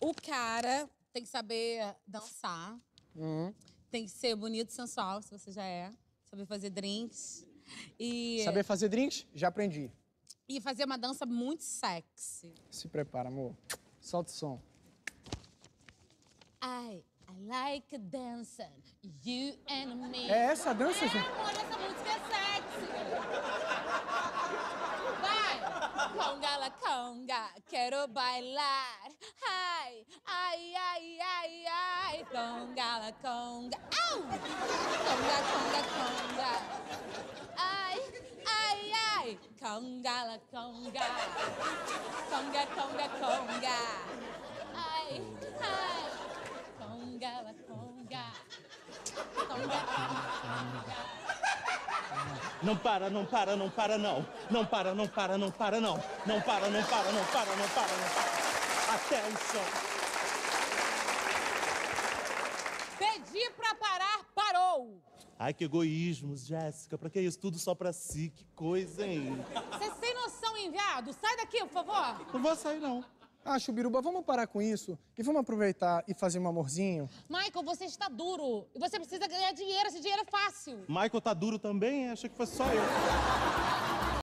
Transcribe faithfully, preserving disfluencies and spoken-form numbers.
O cara tem que saber dançar. Hum. Tem que ser bonito e sensual, se você já é. Saber fazer drinks. E... Saber fazer drinks? Já aprendi. E fazer uma dança muito sexy. Se prepara, amor. Solta o som. I, I like dancing, you and me. É essa a dança, é, gente? amor, essa música é sexy. Vai! Conga la conga, quero bailar. Ai, ai, ai, ai, ai. Conga la conga. Au! Conga, conga, conga. Ai, ai, ai. Conga la conga. Conga, conga, conga. Ai, ai. Conga la conga. Conga, conga. Não para, não para, não para, não. Não para, não para, não para, não. Não para, não para, não para, não para, não para. Até o som. Pedi pra parar, parou! Ai, que egoísmo, Jéssica. Pra que isso? Tudo só pra si. Que coisa, hein? Você sem noção, enviado! Sai daqui, por favor! Não vou sair, não. Ah, Chubiruba, vamos parar com isso e vamos aproveitar e fazer um amorzinho? Michael, você está duro. E você precisa ganhar dinheiro. Esse dinheiro é fácil. Michael tá duro também? Achei que fosse só eu.